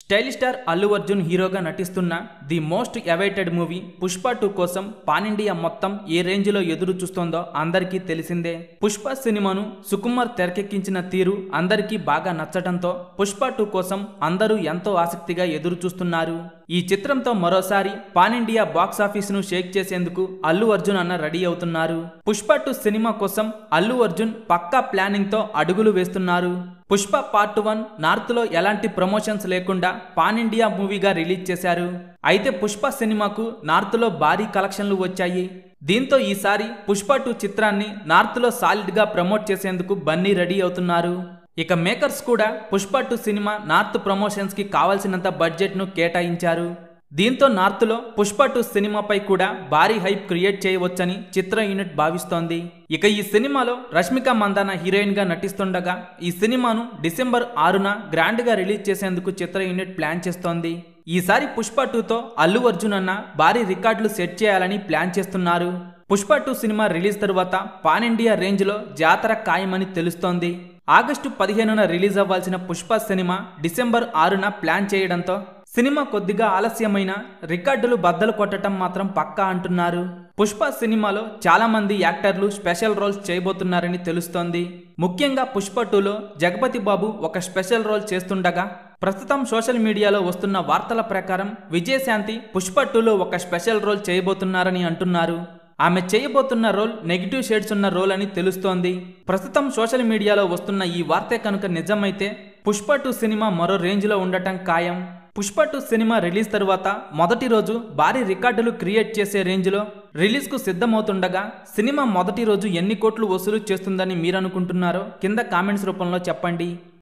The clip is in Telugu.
స్టైల్ స్టార్ అల్లు అర్జున్ హీరోగా నటిస్తున్న the most awaited movie Pushpa 2 కోసం పాన్ ఇండియా మొత్తం ఏ రేంజ్లో ఎదురు చూస్తోందో అందరికీ తెలిసిందే. పుష్ప సినిమాను సుకుమార్ తెరకెక్కించిన తీరు అందరికీ బాగా నచ్చటంతో పుష్ప 2 కోసం అందరూ ఎంతో ఆసక్తిగా ఎదురు చూస్తున్నారు. ఈ చిత్రంతో మరోసారి పాన్ ఇండియా బాక్సాఫీస్ ను షేక్ చేసేందుకు అల్లు అర్జున్ అన్న రెడీ అవుతున్నారు. పుష్ప 2 సినిమా కోసం అల్లు అర్జున్ పక్కా ప్లానింగ్ తో అడుగులు వేస్తున్నారు. పుష్ప పార్ట్ 1 నార్త్ లో ఎలాంటి ప్రమోషన్స్ లేకుండా పాన్ ఇండియా మూవీగా రిలీజ్ చేశారు. అయితే పుష్ప సినిమాకు నార్త్ లో భారీ కలెక్షన్లు వచ్చాయి. దీంతో ఈసారి పుష్ప 2 చిత్రాన్ని నార్త్ లో సాలిడ్ గా ప్రమోట్ చేసేందుకు బన్నీ రెడీ అవుతున్నారు. ఇక మేకర్స్ కూడా పుష్ప 2 సినిమా నార్త్ ప్రమోషన్స్ కి కావాల్సినంత బడ్జెట్ ను కేటాయించారు. దీంతో నార్త్ లో పుష్ప 2 సినిమాపై కూడా భారీ హైప్ క్రియేట్ చేయవచ్చని చిత్ర యూనిట్ భావిస్తోంది. ఇక ఈ సినిమాలో రష్మిక మందాన హీరోయిన్ గా నటిస్తుండగా ఈ సినిమాను డిసెంబర్ 6న గ్రాండ్ గా రిలీజ్ చేసేందుకు చిత్ర యూనిట్ ప్లాన్ చేస్తోంది. ఈసారి పుష్ప 2తో అల్లు అర్జున్ అన్న భారీ రికార్డులు సెట్ చేయాలని ప్లాన్ చేస్తున్నారు. పుష్ప 2 సినిమా రిలీజ్ తరువాత పాన్ ఇండియా రేంజ్ లో జాతర ఖాయమని తెలుస్తోంది. ఆగస్టు 15న రిలీజ్ అవ్వాల్సిన పుష్ప సినిమా డిసెంబర్ 6న ప్లాన్ చేయడంతో సినిమా కొద్దిగా ఆలస్యమైన రికార్డులు బద్దలు కొట్టడం మాత్రం పక్కా అంటున్నారు. పుష్ప సినిమాలో చాలా మంది యాక్టర్లు స్పెషల్ రోల్స్ చేయబోతున్నారని తెలుస్తోంది. ముఖ్యంగా పుష్ప 2లో జగపతి బాబు ఒక స్పెషల్ రోల్ చేస్తుండగా ప్రస్తుతం సోషల్ మీడియాలో వస్తున్న వార్తల ప్రకారం విజయశాంతి పుష్ప 2లో ఒక స్పెషల్ రోల్ చేయబోతున్నారని అంటున్నారు. ఆమె చేయబోతున్న రోల్ నెగిటివ్ షేడ్స్ ఉన్న రోల్ అని తెలుస్తోంది. ప్రస్తుతం సోషల్ మీడియాలో వస్తున్న ఈ వార్తే కనుక నిజమైతే పుష్ప 2 సినిమా మరో రేంజ్లో ఉండటం ఖాయం. పుష్ప 2 సినిమా రిలీజ్ తరువాత మొదటి రోజు భారీ రికార్డులు క్రియేట్ చేసే రేంజ్లో రిలీజ్కు సిద్ధమవుతుండగా సినిమా మొదటి రోజు ఎన్ని కోట్లు వసూలు చేస్తుందని మీరనుకుంటున్నారో కింద కామెంట్స్ రూపంలో చెప్పండి.